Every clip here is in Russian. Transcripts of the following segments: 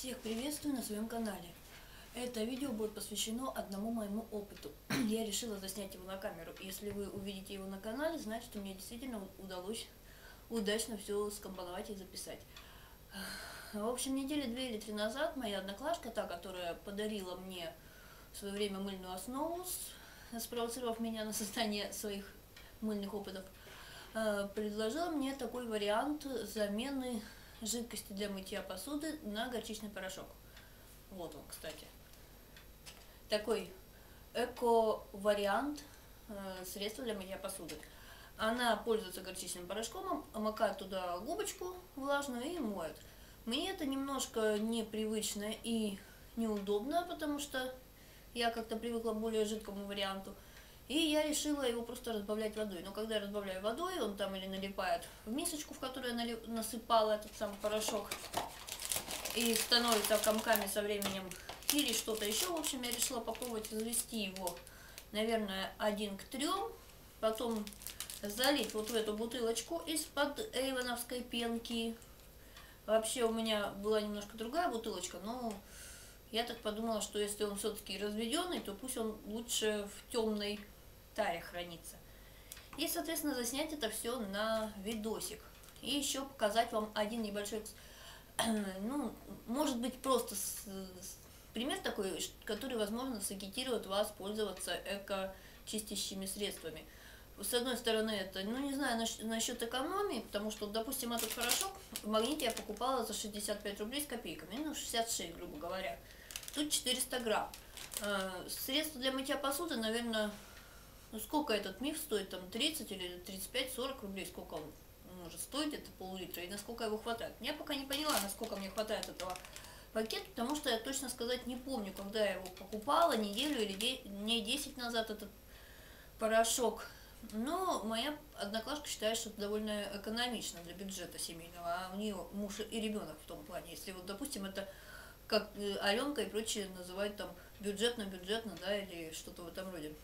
Всех приветствую на своем канале. Это видео будет посвящено одному моему опыту. Я решила заснять его на камеру. Если вы увидите его на канале, значит, что мне действительно удалось удачно все скомпоновать и записать. В общем, недели 2 или 3 назад моя одноклашка, та, которая подарила мне в свое время мыльную основу, спровоцировав меня на создание своих мыльных опытов, предложила мне такой вариант замены жидкости для мытья посуды на горчичный порошок. Вот он, кстати. Такой эко-вариант средства для мытья посуды. Она пользуется горчичным порошком, макает туда губочку влажную и моет. Мне это немножко непривычно и неудобно, потому что я как-то привыкла к более жидкому варианту. И я решила его просто разбавлять водой. Но когда я разбавляю водой, он там или налипает в мисочку, в которую я насыпала этот самый порошок, и становится комками со временем, или что-то еще. В общем, я решила попробовать завести его, наверное, 1 к 3, потом залить вот в эту бутылочку из-под эйвоновской пенки. Вообще у меня была немножко другая бутылочка, но я так подумала, что если он все-таки разведенный, то пусть он лучше в темной таре хранится. И, соответственно, заснять это все на видосик. И еще показать вам один небольшой, ну, может быть, просто пример такой, который, возможно, сагитирует вас пользоваться эко-чистящими средствами. С одной стороны, это, ну, не знаю, насчет экономии, потому что, допустим, этот порошок в Магните я покупала за 65 рублей с копейками, ну, 66, грубо говоря. Тут 400 грамм. Средство для мытья посуды, наверное, ну, сколько этот миф стоит, там, 30 или 35-40 рублей, сколько он может стоить, это пол-литра, и насколько его хватает. Я пока не поняла, насколько мне хватает этого пакета, потому что я точно сказать не помню, когда я его покупала, неделю или дней 10 назад этот порошок. Но моя одноклашка считает, что это довольно экономично для бюджета семейного, а у нее муж и ребенок в том плане. Если вот, допустим, это как Аленка и прочие называют там бюджетно-бюджетно, да, или что-то в этом роде.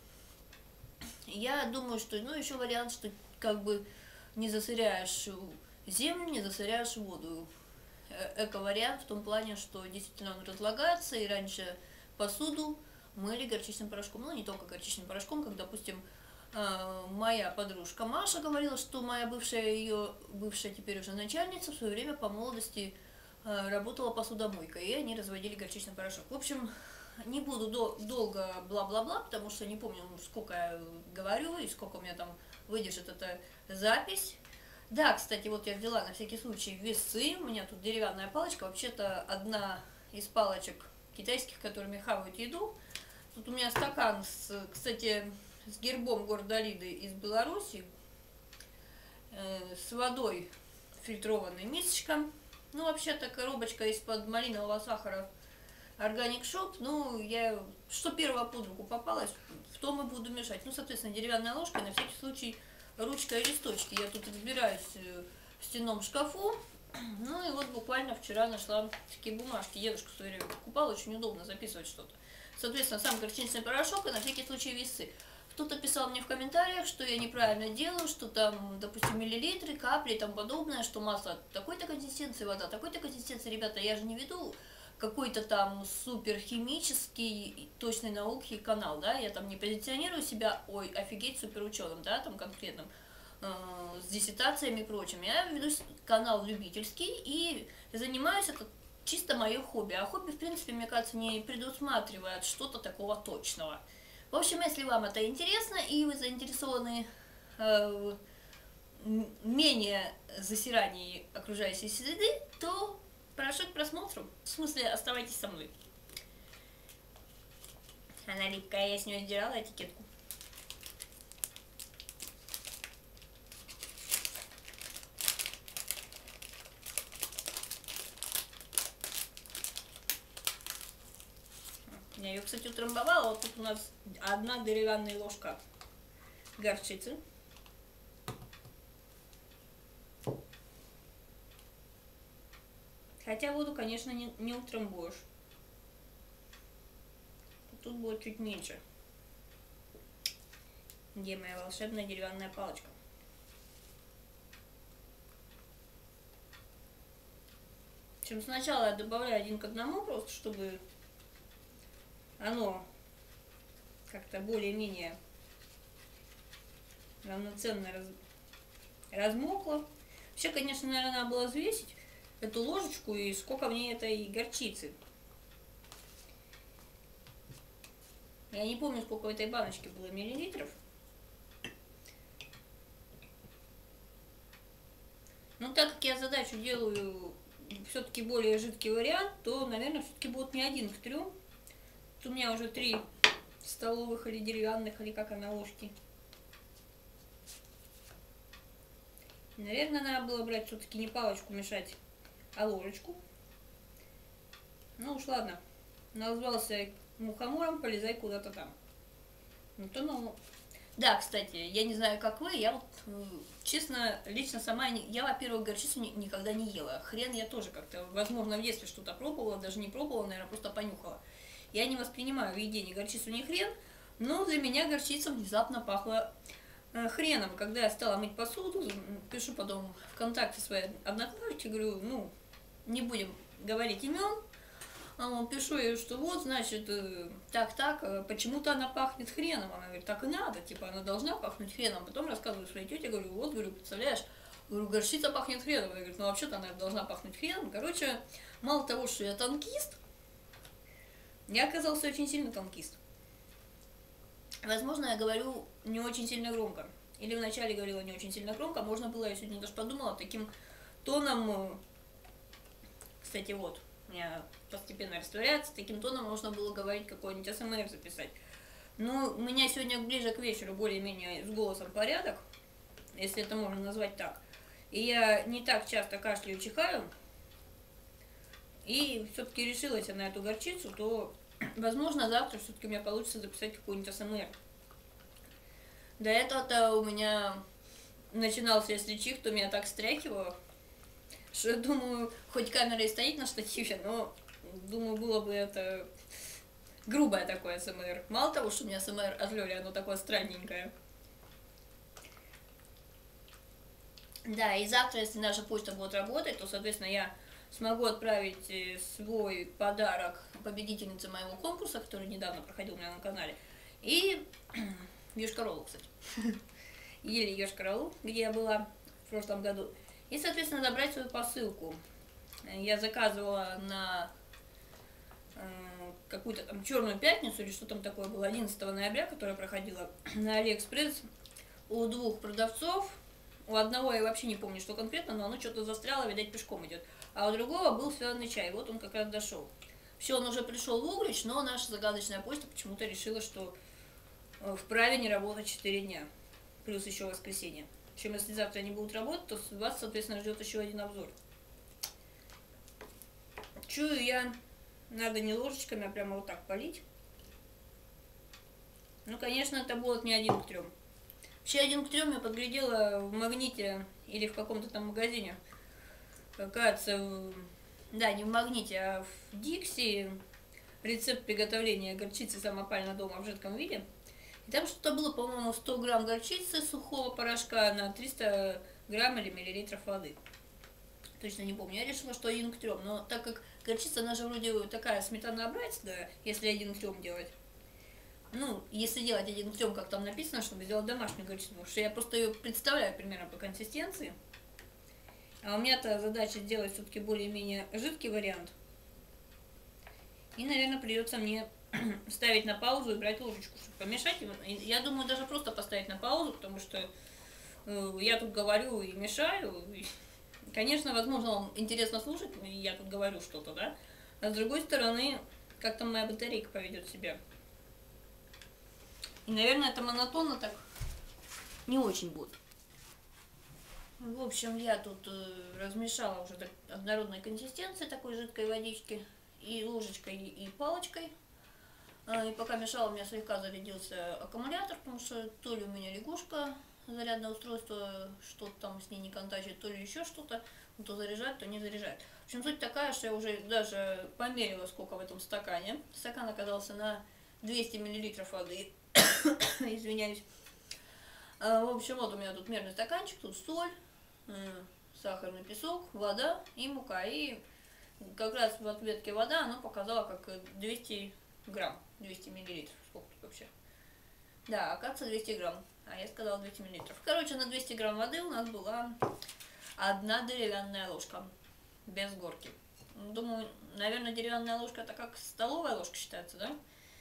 Я думаю, что, ну, еще вариант, что как бы не засоряешь землю, не засоряешь воду. Эко-вариант в том плане, что действительно он разлагается, и раньше посуду мыли горчичным порошком. Ну, не только горчичным порошком, как, допустим, моя подружка Маша говорила, что моя ее бывшая теперь уже начальница в свое время по молодости работала посудомойкой, и они разводили горчичный порошок. В общем, не буду долго бла-бла-бла, потому что не помню, сколько я говорю и сколько у меня там выдержит эта запись. Да, кстати, вот я взяла на всякий случай весы. У меня тут деревянная палочка. Вообще-то одна из палочек китайских, которыми хавают еду. Тут у меня стакан, кстати, с гербом города Лиды из Беларуси, с водой фильтрованной, мисочка. Ну, вообще-то коробочка из-под малинового сахара Organic Shop. Ну, я что первого под руку попалась, в том и буду мешать. Ну, соответственно, деревянная ложка, на всякий случай ручка и листочки. Я тут разбираюсь в стенном шкафу. Ну, и вот буквально вчера нашла такие бумажки. Дедушка в свое время покупал, очень удобно записывать что-то. Соответственно, сам горчичный порошок и на всякий случай весы. Кто-то писал мне в комментариях, что я неправильно делаю, что там, допустим, миллилитры, капли и тому подобное, что масло такой-то консистенции, вода такой-то консистенции. Ребята, я же не веду какой-то там супер химический точной науки канал, да, я там не позиционирую себя, ой, офигеть, супер ученым, да, там конкретным, с диссертациями и прочим. Я веду канал любительский и занимаюсь это чисто мое хобби. А хобби, в принципе, мне кажется, не предусматривает что-то такого точного. В общем, если вам это интересно и вы заинтересованы в менее засирании окружающей среды, то прошу к просмотру. В смысле, оставайтесь со мной. Она липкая, я с нее сдирала этикетку. Я ее, кстати, утрамбовала. Вот тут у нас одна деревянная ложка горчицы. Хотя воду, конечно, не утрамбуешь. Тут будет чуть меньше. Где моя волшебная деревянная палочка? В общем, сначала я добавляю 1 к 1, просто чтобы оно как-то более-менее равноценно размокло. Вообще, конечно, наверное, надо было взвесить эту ложечку и сколько в ней этой горчицы. Я не помню, сколько в этой баночке было миллилитров. Но так как я задачу делаю все-таки более жидкий вариант, то, наверное, все-таки будет не 1 к 3. Тут у меня уже 3 столовых или деревянных, или как она, ложки. Наверное, надо было брать все-таки не палочку мешать, а ложечку. Ну уж ладно. Назвался мухомором, полезай куда-то там. Ну то ну. Да, кстати, я не знаю, как вы, я вот, честно, лично сама, я, во-первых, горчицу никогда не ела. Хрен я тоже как-то, возможно, в детстве что-то пробовала, даже не пробовала, наверное, просто понюхала. Я не воспринимаю в еде ни горчицу, ни хрен, но для меня горчица внезапно пахла хреном. Когда я стала мыть посуду, пишу потом ВКонтакте своей однокласснице, говорю, ну, не будем говорить имен, пишу ей, что вот, значит, так, почему-то она пахнет хреном. Она говорит, так и надо, типа, она должна пахнуть хреном. Потом рассказываю своей тете, говорю, вот, говорю, представляешь, говорю, горчица пахнет хреном. Она говорит, ну, вообще-то она должна пахнуть хреном. Короче, мало того, что я танкист, я оказался очень сильно танкист. Возможно, я говорю не очень сильно громко. Или вначале говорила не очень сильно громко. Можно было, я сегодня даже подумала, таким тоном, кстати, вот, у меня постепенно растворяется, таким тоном можно было говорить, какой-нибудь АСМР записать. Но у меня сегодня ближе к вечеру более-менее с голосом порядок, если это можно назвать так. И я не так часто кашляю, чихаю. И все-таки решилась я на эту горчицу, то, возможно, завтра все-таки у меня получится записать какой-нибудь АСМР. До этого-то у меня начинался, если чих, то меня так стряхивало, что я думаю, хоть камера и стоит на штативе, но, думаю, было бы это грубое такое АСМР. Мало того, что у меня АСМР от Лёли, оно такое странненькое. Да, и завтра, если наша почта будет работать, то, соответственно, я смогу отправить свой подарок победительнице моего конкурса, который недавно проходил у меня на канале, и в Йошкар-Олу, кстати. Ели Йошкар-Олу, где я была в прошлом году. И, соответственно, забрать свою посылку. Я заказывала на какую-то там Черную пятницу, или что там такое было, 11 ноября, которая проходила на Алиэкспресс, у 2 продавцов. У одного я вообще не помню, что конкретно, но оно что-то застряло, видать, пешком идет. А у другого был связанный чай, вот он как раз дошел. Все, он уже пришел в Углич, но наша загадочная почта почему-то решила, что вправе не работать 4 дня, плюс еще воскресенье. В общем, если завтра они будут работать, то вас, соответственно, ждет еще один обзор. Чую я, надо не ложечками, а прямо вот так полить. Ну, конечно, это будет не 1 к 3. Вообще 1 к 3 я подглядела в Магните или в каком-то там магазине. Кажется, да, не в Магните, а в Дикси. Рецепт приготовления горчицы самопального дома в жидком виде. И там что-то было, по-моему, 100 грамм горчицы сухого порошка на 300 грамм или миллилитров воды. Точно не помню. Я решила, что 1 к 3. Но так как горчица, она же вроде такая сметанообразная, если 1 к 3 делать. Ну, если делать 1 к 3, как там написано, чтобы сделать домашнюю горчицу. Потому что я просто ее представляю примерно по консистенции. А у меня-то задача сделать все-таки более-менее жидкий вариант. И, наверное, придется мне ставить на паузу и брать ложечку, чтобы помешать. Я думаю, даже просто поставить на паузу, потому что я тут говорю и мешаю. Конечно, возможно, вам интересно слушать, я тут говорю что-то, да? А с другой стороны, как там моя батарейка поведет себя. И, наверное, это монотонно так не очень будет. В общем, я тут размешала уже до однородной консистенции такой жидкой водички и ложечкой, и палочкой. И пока мешала, у меня слегка зарядился аккумулятор, потому что то ли у меня лягушка, зарядное устройство, что-то там с ней не контачит, то ли еще что-то, то заряжать, то не заряжать. В общем, суть такая, что я уже даже померила, сколько в этом стакане. Стакан оказался на 200 мл воды. Извиняюсь. В общем, вот у меня тут мерный стаканчик, тут соль, сахарный песок, вода и мука. И как раз в ответке вода, она показала как 200 грамм, 200 миллилитров, сколько тут вообще. Да, оказывается 200 грамм, а я сказала 200 миллилитров. Короче, на 200 грамм воды у нас была одна деревянная ложка, без горки. Думаю, наверное, деревянная ложка это как столовая ложка считается, да?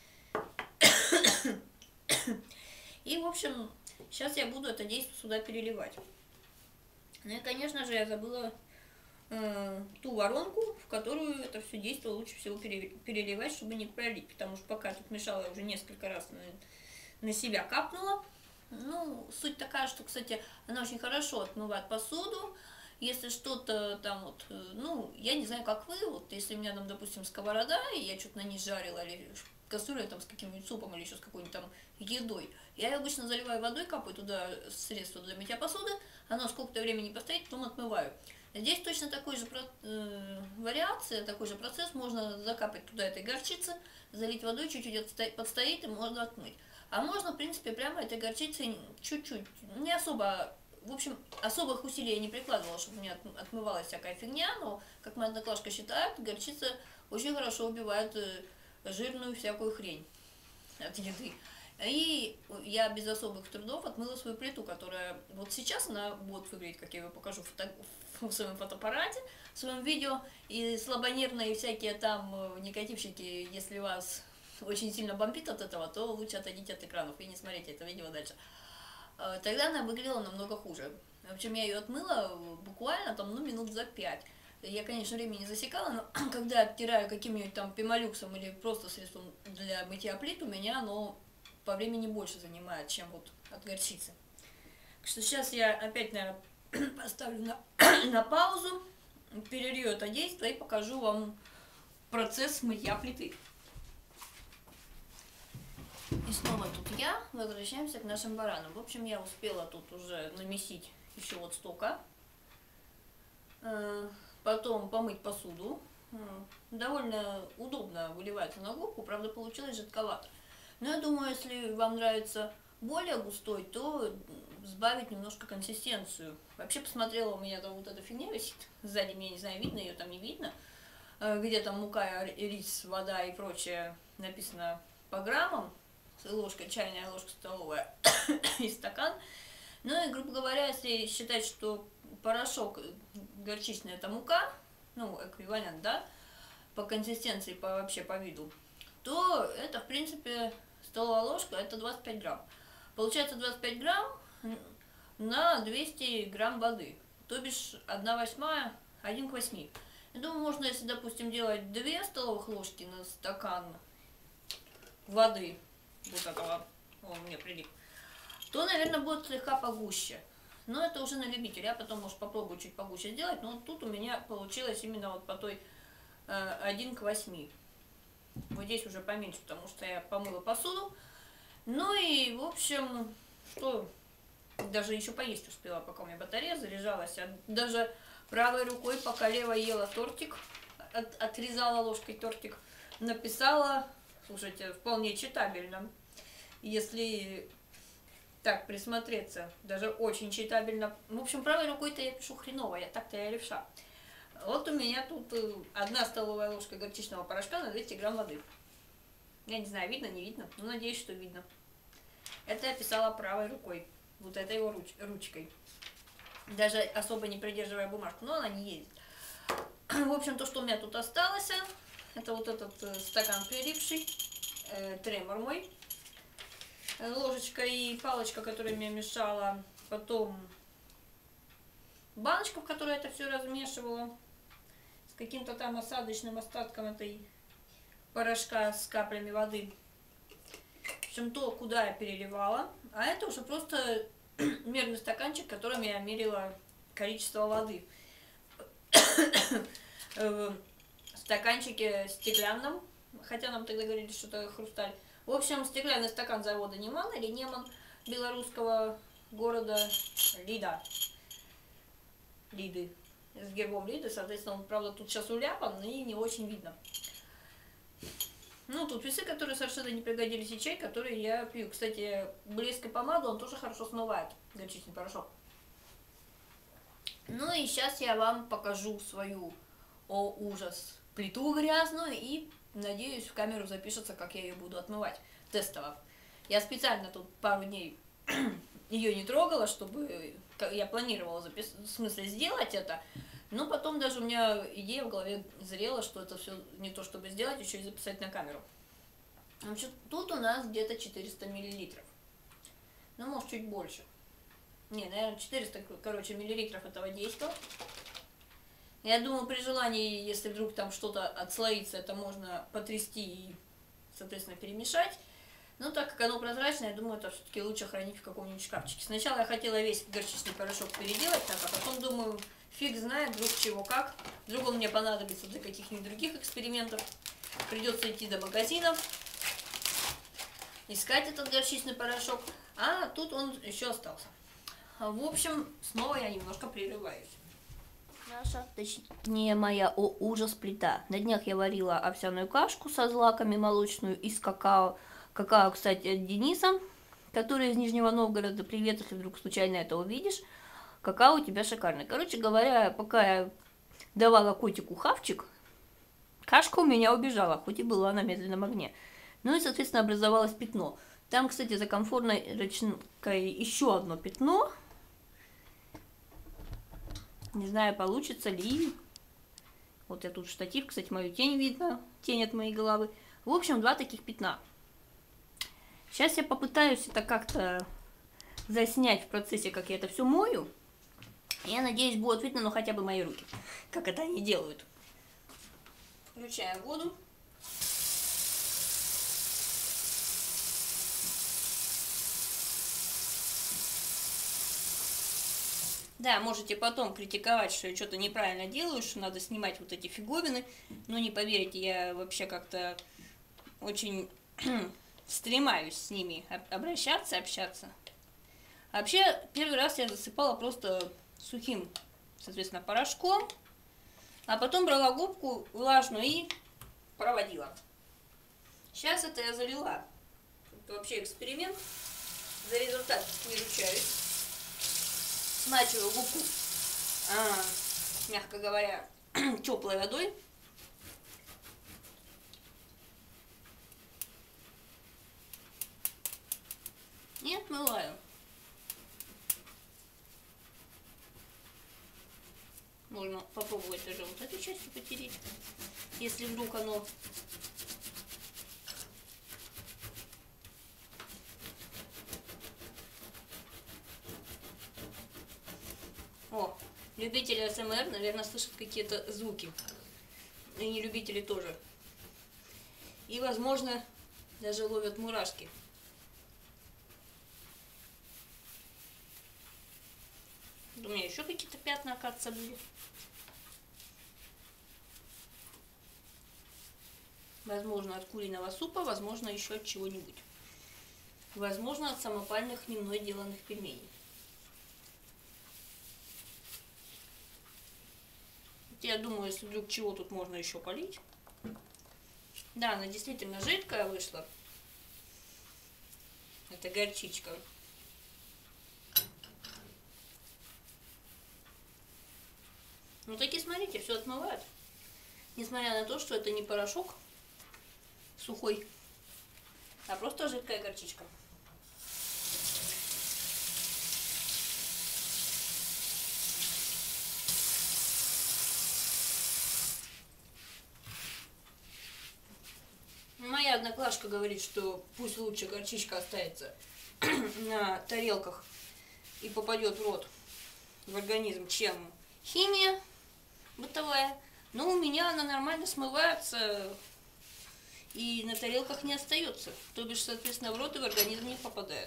И, в общем, сейчас я буду это действие сюда переливать. Ну и, конечно же, я забыла ту воронку, в которую это все действие лучше всего переливать, чтобы не пролить. Потому что пока тут мешала, я уже несколько раз на себя капнула. Ну, суть такая, что, кстати, она очень хорошо отмывает посуду. Если что-то там вот, ну, я не знаю, как вы, вот если у меня там, допустим, сковорода, и я что-то на ней жарила, или кастрюля там с каким-нибудь супом, или еще с какой-нибудь там едой, я ее обычно заливаю водой, капаю туда средство для мытья посуды, оно сколько-то времени постоит, потом отмываю. Здесь точно такой же вариация, такой же процесс, можно закапать туда этой горчицы, залить водой, чуть-чуть подстоит, и можно отмыть. А можно, в принципе, прямо этой горчицей чуть-чуть, не особо. В общем, особых усилий я не прикладывала, чтобы у меня отмывалась всякая фигня, но, как моя одноклашка считает, горчица очень хорошо убивает жирную всякую хрень от еды. И я без особых трудов отмыла свою плиту, которая вот сейчас она будет выглядеть, как я ее покажу в своем фотоаппарате, в своем видео. И слабонервные всякие там негативщики, если вас очень сильно бомбит от этого, то лучше отойдите от экранов и не смотрите это видео дальше. Тогда она выглядела намного хуже. В общем, я ее отмыла буквально там, ну, минут за 5. Я, конечно, время не засекала, но когда оттираю каким-нибудь там пемолюксом или просто средством для мытья плит, у меня оно по времени больше занимает, чем вот от горчицы. Так что сейчас я опять, наверное, поставлю на паузу, перелью это действие и покажу вам процесс мытья плиты. И снова тут я, возвращаемся к нашим баранам. В общем, я успела тут уже намесить еще вот столько. Потом помыть посуду. Довольно удобно выливается на губку, правда получилось жидковато. Но я думаю, если вам нравится более густой, то сбавить немножко консистенцию. Вообще посмотрела, у меня там вот эта фигня висит. Сзади меня, не знаю, видно ее, там не видно. Где там мука, рис, вода и прочее написано по граммам. Ложка, чайная ложка столовая и стакан. Ну и, грубо говоря, если считать, что порошок горчичный это мука, ну, эквивалент, да, по консистенции, вообще по виду, то это, в принципе, столовая ложка, это 25 грамм. Получается 25 грамм на 200 грамм воды, то бишь 1/8, 1/8. Я думаю, можно, если, допустим, делать 2 столовых ложки на стакан воды, вот этого, он мне прилип, то, наверное, будет слегка погуще. Но это уже на любителя. Я потом, может, попробую чуть погуще сделать. Но вот тут у меня получилось именно вот по той 1/8. Вот здесь уже поменьше, потому что я помыла посуду. Ну и, в общем, что, даже еще поесть успела, пока у меня батарея заряжалась. Я даже правой рукой, пока левой ела тортик, отрезала ложкой тортик, написала, слушайте, вполне читабельно. Если так присмотреться, даже очень читабельно. В общем, правой рукой-то я пишу хреново, так-то я левша. Вот у меня тут 1 столовая ложка горчичного порошка на 200 грамм воды. Я не знаю, видно, не видно, но надеюсь, что видно. Это я писала правой рукой, вот этой его ручкой. Даже особо не придерживая бумажку, но она не едет. В общем, то, что у меня тут осталось, это вот этот стакан прилипший, тремор мой. Ложечка и палочка, которая мне мешала, потом баночка, в которой это все размешивала, с каким-то там осадочным остатком этой порошка с каплями воды. В общем, то, куда я переливала, а это уже просто мерный стаканчик, которым я мерила количество воды. В стаканчике стеклянном, хотя нам тогда говорили, что это хрусталь. В общем, стеклянный стакан завода Неман или Неман белорусского города Лида. Лиды. С гербом Лиды, соответственно, он, правда, тут сейчас уляпан и не очень видно. Ну, тут весы, которые совершенно не пригодились, и чай, который я пью. Кстати, блеск и помаду он тоже хорошо смывает, горчичный порошок. Ну и сейчас я вам покажу свою о ужас, плиту грязную, и, надеюсь, в камеру запишется, как я ее буду отмывать, тестово. Я специально тут пару дней ее не трогала, чтобы я планировала в смысле сделать это, но потом даже у меня идея в голове зрела, что это все не то, чтобы сделать, еще и записать на камеру. Значит, тут у нас где-то 400 миллилитров. Ну, может, чуть больше. Не, наверное, 400, короче, миллилитров этого действа. Я думаю, при желании, если вдруг там что-то отслоится, это можно потрясти и, соответственно, перемешать. Но так как оно прозрачное, я думаю, это все-таки лучше хранить в каком-нибудь шкафчике. Сначала я хотела весь горчичный порошок переделать, так, а потом думаю, фиг знает, вдруг чего как. Вдруг он мне понадобится для каких-нибудь других экспериментов. Придется идти до магазинов, искать этот горчичный порошок. А тут он еще остался. В общем, снова я немножко прерываюсь. Наша, точнее моя, о ужас, плита. На днях я варила овсяную кашку со злаками молочную из какао. Какао, кстати, от Дениса, который из Нижнего Новгорода. Привет, если вдруг случайно это увидишь. Какао у тебя шикарный. Короче говоря, пока я давала котику хавчик, кашка у меня убежала, хоть и была на медленном огне. Ну и, соответственно, образовалось пятно. Там, кстати, за комфортной ручкой еще одно пятно. Не знаю, получится ли. Вот я тут штатив, кстати, мою тень видно, тень от моей головы. В общем, два таких пятна. Сейчас я попытаюсь это как-то заснять в процессе, как я это все мою. Я надеюсь, будет видно, но хотя бы мои руки, как это они делают. Включаем воду. Да, можете потом критиковать, что я что-то неправильно делаю, что надо снимать вот эти фиговины. Но не поверите, я вообще как-то очень стремаюсь с ними обращаться, общаться. Вообще, первый раз я засыпала просто сухим, соответственно, порошком. А потом брала губку влажную и проводила. Сейчас это я залила. Это вообще эксперимент. За результат не ручаюсь. Смачиваю губку, мягко говоря, теплой водой. И отмываю. Можно попробовать даже вот эту часть потереть, если вдруг оно... О, любители АСМР, наверное, слышат какие-то звуки. И не любители тоже. И, возможно, даже ловят мурашки. У меня еще какие-то пятна, оказывается, были. Возможно, от куриного супа, возможно, еще от чего-нибудь. Возможно, от самопальных не мной деланных пельменей. Я думаю, если вдруг чего тут можно еще полить. Да, она действительно жидкая вышла. Это горчичка. Ну таки смотрите, все отмывает. Несмотря на то, что это не порошок сухой, а просто жидкая горчичка. Моя одноклашка говорит, что пусть лучше горчичка останется на тарелках и попадет в рот, в организм, чем химия бытовая. Но у меня она нормально смывается и на тарелках не остается. То бишь, соответственно, в рот и в организм не попадает.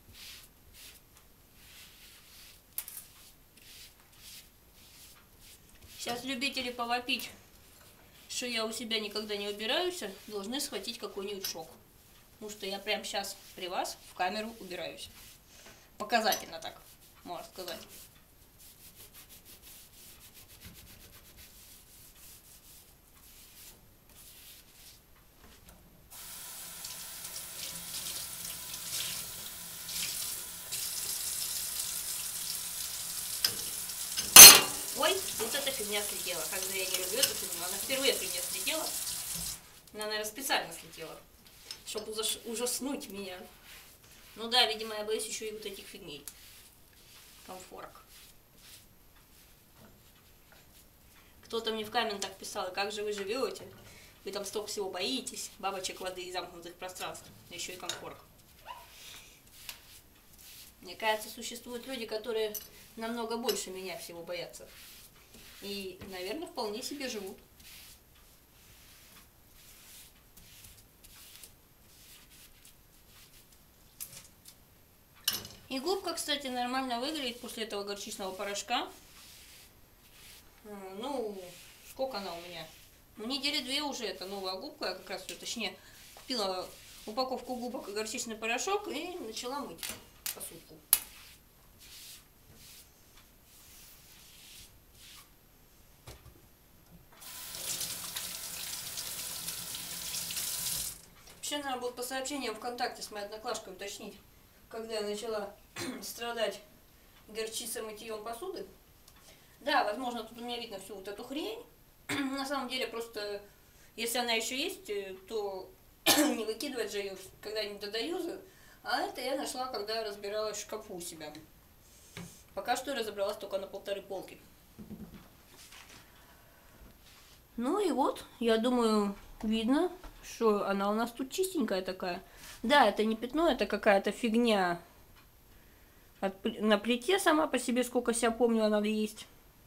Сейчас любители повопить, что я у себя никогда не убираюсь, должны схватить какой-нибудь шок. Потому что я прямо сейчас при вас в камеру убираюсь. Показательно так, можно сказать. Ой, вот это фигня. фигня слетела. Как же я не люблю эту фигню. Она впервые при мне слетела. Она, наверное, специально слетела, чтобы ужаснуть меня. Ну да, видимо, я боюсь еще и вот этих фигней. Комфорок. Кто-то мне в комментах писал, как же вы живете? Вы там столько всего боитесь. Бабочек, воды и замкнутых пространств. Еще и комфорк. Мне кажется, существуют люди, которые намного больше меня всего боятся. И, наверное, вполне себе живут. И губка, кстати, нормально выглядит после этого горчичного порошка. Ну, сколько она у меня? Ну, недели 2 уже это новая губка. Я как раз, точнее, купила упаковку губок и горчичный порошок и начала мыть посудку. Вообще, надо будет по сообщениям ВКонтакте с моей одноклашкой уточнить, когда я начала страдать горчицей мытьем посуды. Да, возможно, тут у меня видно всю вот эту хрень. На самом деле, просто, если она еще есть, то не выкидывать же ее, когда не додаюзаю. А это я нашла, когда разбиралась в шкафу у себя. Пока что я разобралась только на 1,5 полки. Ну и вот, я думаю, видно, что она у нас тут чистенькая такая. Да, это не пятно, это какая-то фигня на плите сама по себе, сколько себя помню, она есть.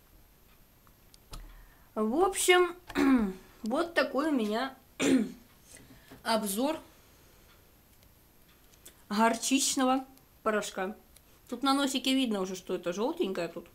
В общем, вот такой у меня обзор горчичного порошка. Тут на носике видно уже, что это желтенькое тут.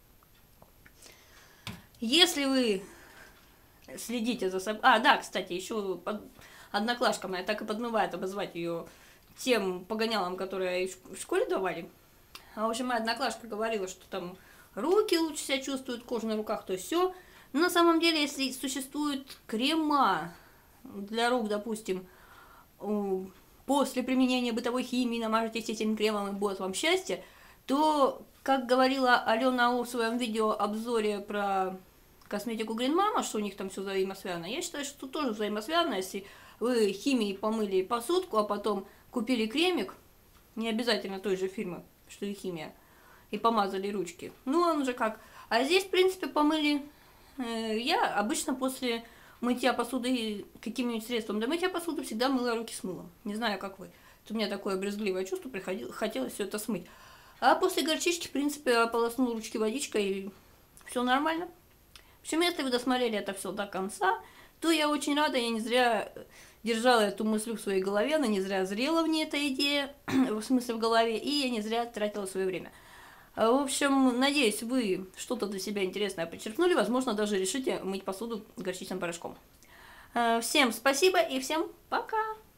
Если вы следите за собой... А, да, кстати, еще одноклашка моя так и подмывает обозвать ее тем погонялом, которые в школе давали. А, в общем, моя одноклашка говорила, что там руки лучше себя чувствуют, кожа на руках, то все. Но на самом деле, если существуют крема для рук, допустим, после применения бытовой химии намажетесь этим кремом и будет вам счастье, то, как говорила Алена в своем видеообзоре про косметику Green Mama, что у них там все взаимосвязано, я считаю, что тут тоже взаимосвязано. Если вы химией помыли посудку, а потом купили кремик, не обязательно той же фирмы, что и химия, и помазали ручки, ну он уже как. А здесь, в принципе, помыли. Я обычно после мытья посуды каким-нибудь средством для мытья посуды всегда мыла руки с мылом. Не знаю, как вы. У меня такое брезгливое чувство, хотелось все это смыть. А после горчички, в принципе, ополоснул ручки водичкой, и все нормально. В общем, если вы досмотрели это все до конца, то я очень рада, я не зря держала эту мысль в своей голове, она не зря зрела в ней эта идея, в смысле в голове, и я не зря тратила свое время. В общем, надеюсь, вы что-то для себя интересное подчеркнули, возможно, даже решите мыть посуду горчичным порошком. Всем спасибо и всем пока!